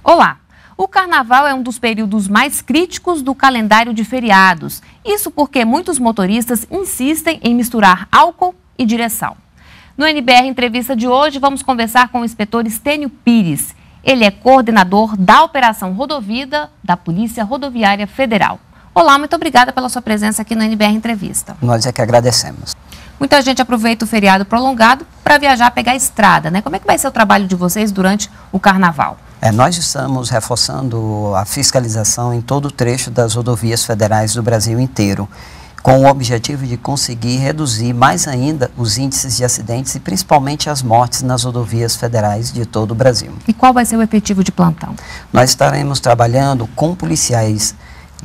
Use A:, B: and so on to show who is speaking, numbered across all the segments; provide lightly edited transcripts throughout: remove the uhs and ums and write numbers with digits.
A: Olá! O Carnaval é um dos períodos mais críticos do calendário de feriados. Isso porque muitos motoristas insistem em misturar álcool e direção. No NBR Entrevista de hoje, vamos conversar com o inspetor Estênio Pires. Ele é coordenador da Operação Rodovida da Polícia Rodoviária Federal. Olá, muito obrigada pela sua presença aqui no NBR Entrevista.
B: Nós é que agradecemos.
A: Muita gente aproveita o feriado prolongado para viajar, pegar a estrada, né? Como é que vai ser o trabalho de vocês durante o Carnaval?
B: Nós estamos reforçando a fiscalização em todo o trecho das rodovias federais do Brasil inteiro, com o objetivo de conseguir reduzir mais ainda os índices de acidentes e principalmente as mortes nas rodovias federais de todo o Brasil.
A: E qual vai ser o efetivo de plantão?
B: Nós estaremos trabalhando com policiais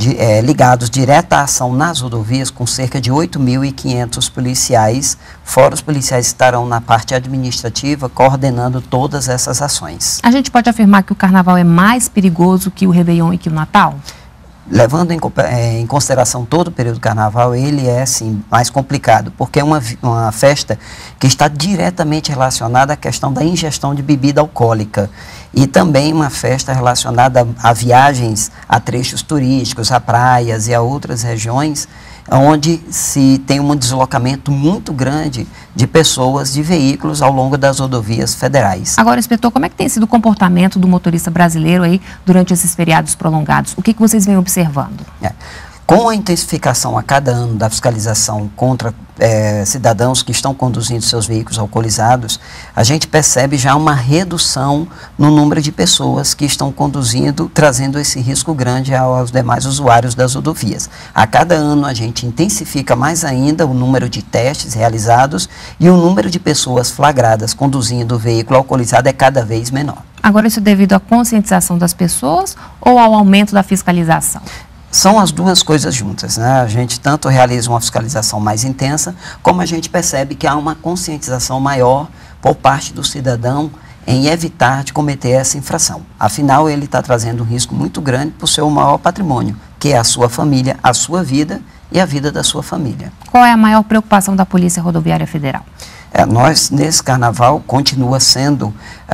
B: ligados direto à ação nas rodovias, com cerca de 8.500 policiais, fora os policiais que estarão na parte administrativa, coordenando todas essas ações.
A: A gente pode afirmar que o Carnaval é mais perigoso que o Réveillon e que o Natal?
B: Levando em consideração todo o período do Carnaval, ele é, sim, mais complicado, porque é uma festa que está diretamente relacionada à questão da ingestão de bebida alcoólica e também uma festa relacionada a viagens a trechos turísticos, a praias e a outras regiões, onde se tem um deslocamento muito grande de pessoas, de veículos ao longo das rodovias federais.
A: Agora, inspetor, como é que tem sido o comportamento do motorista brasileiro aí durante esses feriados prolongados? O que vocês vêm observando?
B: Com a intensificação a cada ano da fiscalização contra cidadãos que estão conduzindo seus veículos alcoolizados, a gente percebe já uma redução no número de pessoas que estão conduzindo, trazendo esse risco grande aos demais usuários das rodovias. A cada ano a gente intensifica mais ainda o número de testes realizados e o número de pessoas flagradas conduzindo o veículo alcoolizado é cada vez menor.
A: Agora, isso é devido à conscientização das pessoas ou ao aumento da fiscalização?
B: São as duas coisas juntas, né? A gente tanto realiza uma fiscalização mais intensa, como a gente percebe que há uma conscientização maior por parte do cidadão em evitar de cometer essa infração. Afinal, ele está trazendo um risco muito grande para o seu maior patrimônio, que é a sua família, a sua vida e a vida da sua família.
A: Qual é a maior preocupação da Polícia Rodoviária Federal?
B: Nós, nesse Carnaval, continua sendo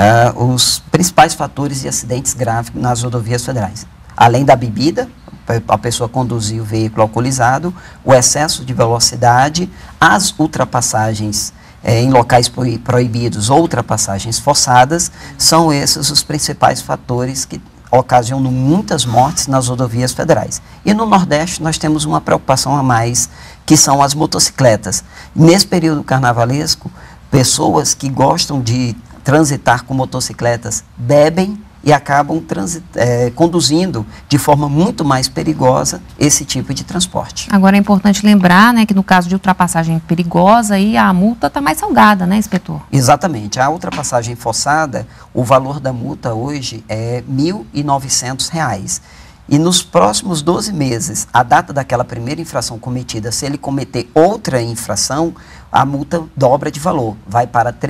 B: os principais fatores de acidentes graves nas rodovias federais. Além da bebida, a pessoa conduzir o veículo alcoolizado, o excesso de velocidade, as ultrapassagens em locais proibidos ou ultrapassagens forçadas, são esses os principais fatores que ocasionam muitas mortes nas rodovias federais. E no Nordeste nós temos uma preocupação a mais, que são as motocicletas. Nesse período carnavalesco, pessoas que gostam de transitar com motocicletas bebem e acabam conduzindo de forma muito mais perigosa esse tipo de transporte.
A: Agora é importante lembrar, né, que no caso de ultrapassagem perigosa, aí a multa está mais salgada, né, inspetor?
B: Exatamente. A ultrapassagem forçada, o valor da multa hoje é R$ 1.900. E nos próximos 12 meses, a data daquela primeira infração cometida, se ele cometer outra infração, a multa dobra de valor, vai para R$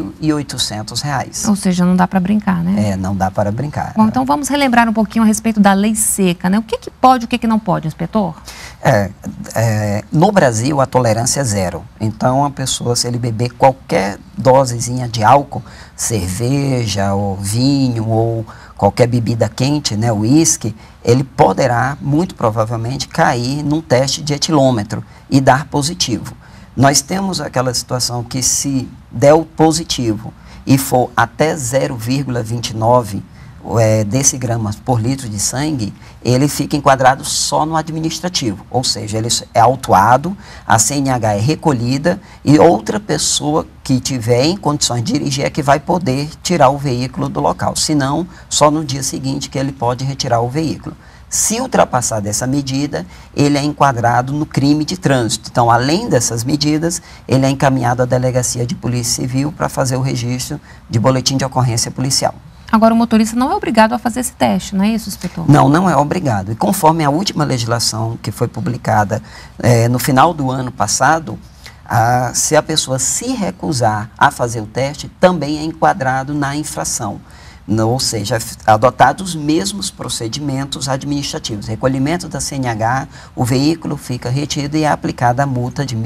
B: 3.800.
A: Ou seja, não dá para brincar, né?
B: Não dá para brincar.
A: Bom, então vamos relembrar um pouquinho a respeito da lei seca, né? O que pode e o que não pode, inspetor?
B: No Brasil, a tolerância é zero. Então, a pessoa, se ele beber qualquer dosezinha de álcool, cerveja ou vinho ou qualquer bebida quente, né, uísque, ele poderá, muito provavelmente, cair num teste de etilômetro e dar positivo. Nós temos aquela situação que se der o positivo e for até 0,29 decigramas por litro de sangue, ele fica enquadrado só no administrativo, ou seja, ele é autuado, a CNH é recolhida e outra pessoa que tiver em condições de dirigir é que vai poder tirar o veículo do local, senão só no dia seguinte que ele pode retirar o veículo. Se ultrapassar dessa medida, ele é enquadrado no crime de trânsito. Então, além dessas medidas, ele é encaminhado à Delegacia de Polícia Civil para fazer o registro de boletim de ocorrência policial.
A: Agora, o motorista não é obrigado a fazer esse teste, não é isso, inspetor?
B: Não, não é obrigado. E conforme a última legislação que foi publicada no final do ano passado, se a pessoa se recusar a fazer o teste, também é enquadrado na infração. ou seja, adotados os mesmos procedimentos administrativos. Recolhimento da CNH, o veículo fica retido e é aplicada a multa de R$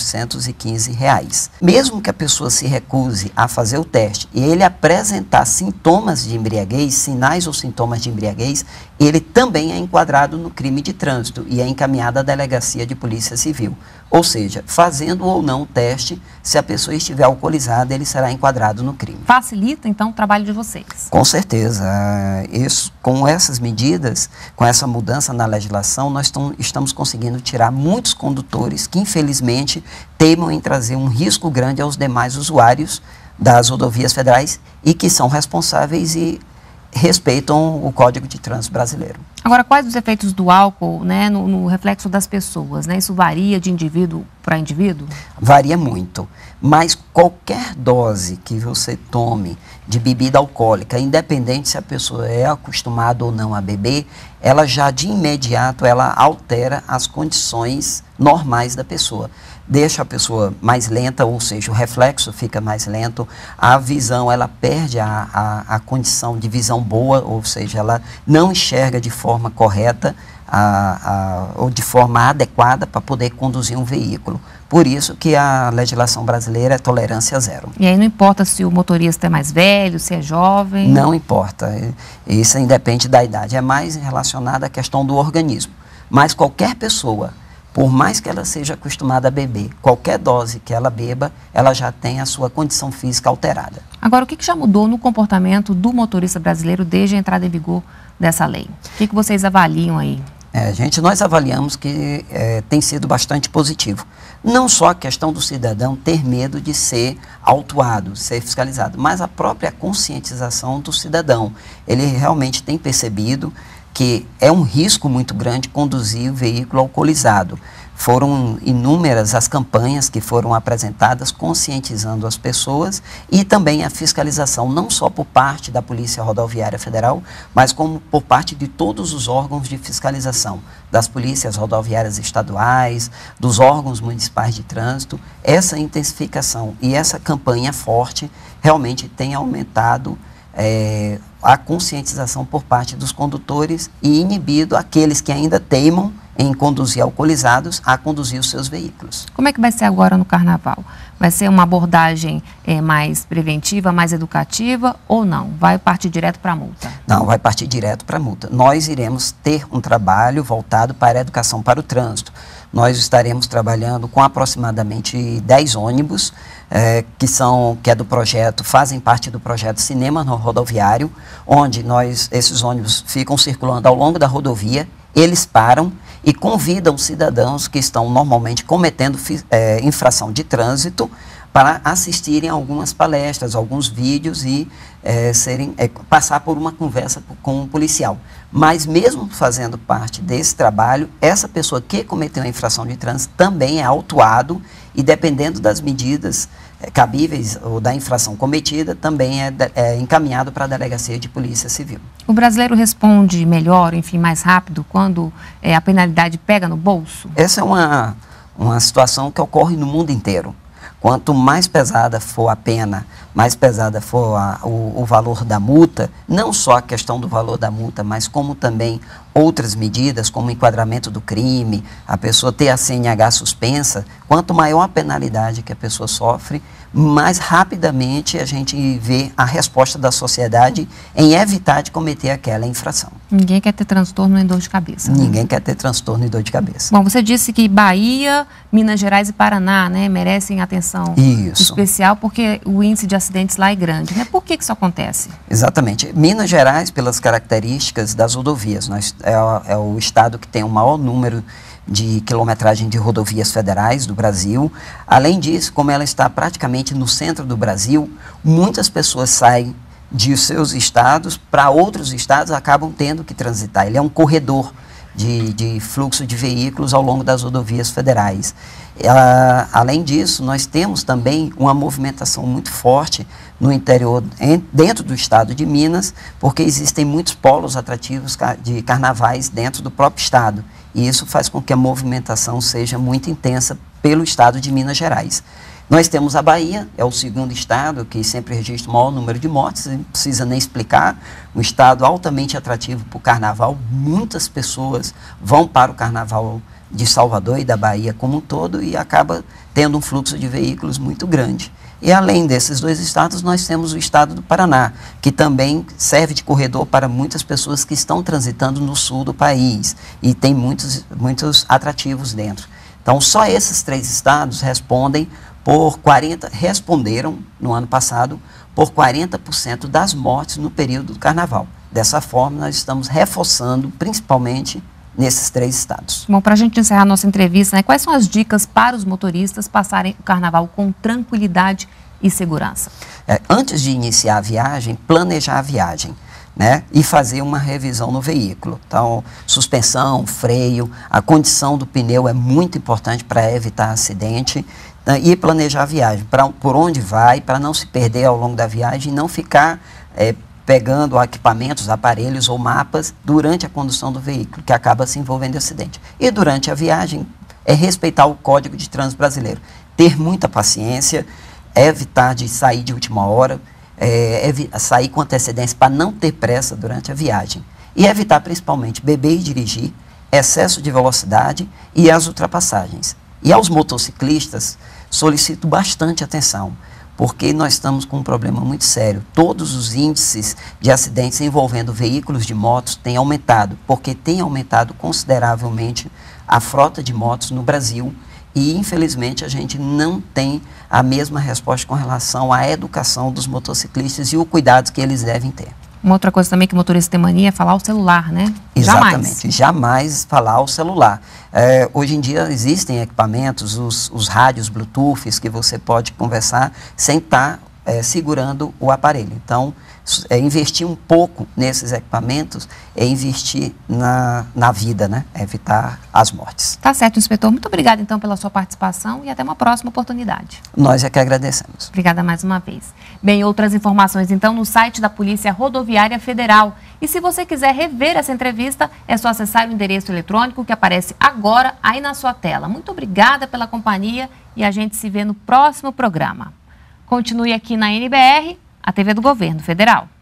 B: 1.915. Mesmo que a pessoa se recuse a fazer o teste e ele apresentar sintomas de embriaguez, sinais ou sintomas de embriaguez, ele também é enquadrado no crime de trânsito e é encaminhado à delegacia de polícia civil. Ou seja, fazendo ou não o teste, se a pessoa estiver alcoolizada, ele será enquadrado no crime.
A: Facilita, então, o trabalho de vocês?
B: Com certeza. Com essas medidas, com essa mudança na legislação, nós estamos conseguindo tirar muitos condutores que, infelizmente, teimam em trazer um risco grande aos demais usuários das rodovias federais e que são responsáveis e respeitam o Código de Trânsito brasileiro.
A: Agora, quais os efeitos do álcool, né, no reflexo das pessoas, né? Isso varia de indivíduo para indivíduo?
B: Varia muito, mas qualquer dose que você tome de bebida alcoólica, independente se a pessoa é acostumada ou não a beber, ela já de imediato ela altera as condições normais da pessoa. Deixa a pessoa mais lenta, ou seja, o reflexo fica mais lento, a visão, ela perde a condição de visão boa, ou seja, ela não enxerga de forma correta ou de forma adequada para poder conduzir um veículo. Por isso que a legislação brasileira é tolerância zero.
A: E aí não importa se o motorista é mais velho, se é jovem?
B: Não importa, isso independe da idade, é mais relacionado à questão do organismo. Mas qualquer pessoa, por mais que ela seja acostumada a beber, qualquer dose que ela beba, ela já tem a sua condição física alterada.
A: Agora, o que já mudou no comportamento do motorista brasileiro desde a entrada em vigor dessa lei? O que vocês avaliam aí?
B: Nós avaliamos que tem sido bastante positivo. Não só a questão do cidadão ter medo de ser autuado, ser fiscalizado, mas a própria conscientização do cidadão. Ele realmente tem percebido que é um risco muito grande conduzir o veículo alcoolizado. Foram inúmeras as campanhas que foram apresentadas conscientizando as pessoas e também a fiscalização, não só por parte da Polícia Rodoviária Federal, mas como por parte de todos os órgãos de fiscalização, das polícias rodoviárias estaduais, dos órgãos municipais de trânsito. Essa intensificação e essa campanha forte realmente tem aumentado a conscientização por parte dos condutores e inibido aqueles que ainda teimam em conduzir alcoolizados a conduzir os seus veículos.
A: Como é que vai ser agora no Carnaval? Vai ser uma abordagem mais preventiva, mais educativa ou não? Vai partir direto para a multa?
B: Não, vai partir direto para a multa. Nós iremos ter um trabalho voltado para a educação para o trânsito. Nós estaremos trabalhando com aproximadamente 10 ônibus, que é do projeto, fazem parte do projeto Cinema no Rodoviário, onde esses ônibus ficam circulando ao longo da rodovia, eles param e convidam cidadãos que estão normalmente cometendo infração de trânsito para assistirem a algumas palestras, alguns vídeos e passar por uma conversa com um policial. Mas mesmo fazendo parte desse trabalho, essa pessoa que cometeu a infração de trânsito também é autuado e, dependendo das medidas cabíveis ou da infração cometida, também é encaminhado para a delegacia de polícia civil.
A: O brasileiro responde melhor, enfim, mais rápido, quando a penalidade pega no bolso?
B: Essa é uma situação que ocorre no mundo inteiro. Quanto mais pesada for a pena, mais pesada for o valor da multa, não só a questão do valor da multa, mas como também outras medidas, como o enquadramento do crime, a pessoa ter a CNH suspensa, quanto maior a penalidade que a pessoa sofre, mais rapidamente a gente vê a resposta da sociedade em evitar de cometer aquela infração.
A: Ninguém quer ter transtorno nem dor de cabeça.
B: Ninguém quer ter transtorno e dor de cabeça.
A: Bom, você disse que Bahia, Minas Gerais e Paraná, né, merecem atenção especial porque o índice de acidentes lá é grande, né? Por que isso acontece?
B: Exatamente. Minas Gerais, pelas características das rodovias, é o estado que tem o maior número de quilometragem de rodovias federais do Brasil. Além disso, como ela está praticamente no centro do Brasil, muitas pessoas saem de seus estados para outros estados, acabam tendo que transitar. Ele é um corredor de fluxo de veículos ao longo das rodovias federais. Além disso, nós temos também uma movimentação muito forte no interior, dentro do estado de Minas, porque existem muitos polos atrativos de carnavais dentro do próprio estado. E isso faz com que a movimentação seja muito intensa pelo estado de Minas Gerais. Nós temos a Bahia, é o segundo estado que sempre registra o maior número de mortes, não precisa nem explicar, um estado altamente atrativo para o carnaval, muitas pessoas vão para o carnaval de Salvador e da Bahia como um todo e acaba tendo um fluxo de veículos muito grande. E além desses dois estados, nós temos o estado do Paraná, que também serve de corredor para muitas pessoas que estão transitando no sul do país e tem muitos atrativos dentro. Então, só esses 3 estados responderam no ano passado por 40% das mortes no período do carnaval. Dessa forma, nós estamos reforçando, principalmente, nesses 3 estados.
A: Bom, para a gente encerrar a nossa entrevista, né, quais são as dicas para os motoristas passarem o carnaval com tranquilidade e segurança?
B: Antes de iniciar a viagem, planejar a viagem, né, e fazer uma revisão no veículo. Então, suspensão, freio, a condição do pneu é muito importante para evitar acidente, e planejar a viagem, por onde vai, para não se perder ao longo da viagem e não ficar pegando equipamentos, aparelhos ou mapas durante a condução do veículo, que acaba se envolvendo em acidente. E durante a viagem, respeitar o Código de Trânsito Brasileiro. Ter muita paciência, evitar de sair de última hora, sair com antecedência para não ter pressa durante a viagem. E evitar principalmente beber e dirigir, excesso de velocidade e as ultrapassagens. E aos motociclistas, solicito bastante atenção, porque nós estamos com um problema muito sério. Todos os índices de acidentes envolvendo veículos de motos têm aumentado, porque tem aumentado consideravelmente a frota de motos no Brasil e, infelizmente, a gente não tem a mesma resposta com relação à educação dos motociclistas e o cuidado que eles devem ter.
A: Uma outra coisa também que o motorista tem mania é falar ao celular, né?
B: Exatamente, jamais falar ao celular. Hoje em dia existem equipamentos, os rádios Bluetooth, que você pode conversar sem estar segurando o aparelho. Então, investir um pouco nesses equipamentos é investir na vida, né? Evitar as mortes.
A: Tá certo, inspetor. Muito obrigada, então, pela sua participação e até uma próxima oportunidade.
B: Nós é que agradecemos.
A: Obrigada mais uma vez. Bem, outras informações, então, no site da Polícia Rodoviária Federal. E se você quiser rever essa entrevista, é só acessar o endereço eletrônico que aparece agora aí na sua tela. Muito obrigada pela companhia e a gente se vê no próximo programa. Continue aqui na NBR, a TV do Governo Federal.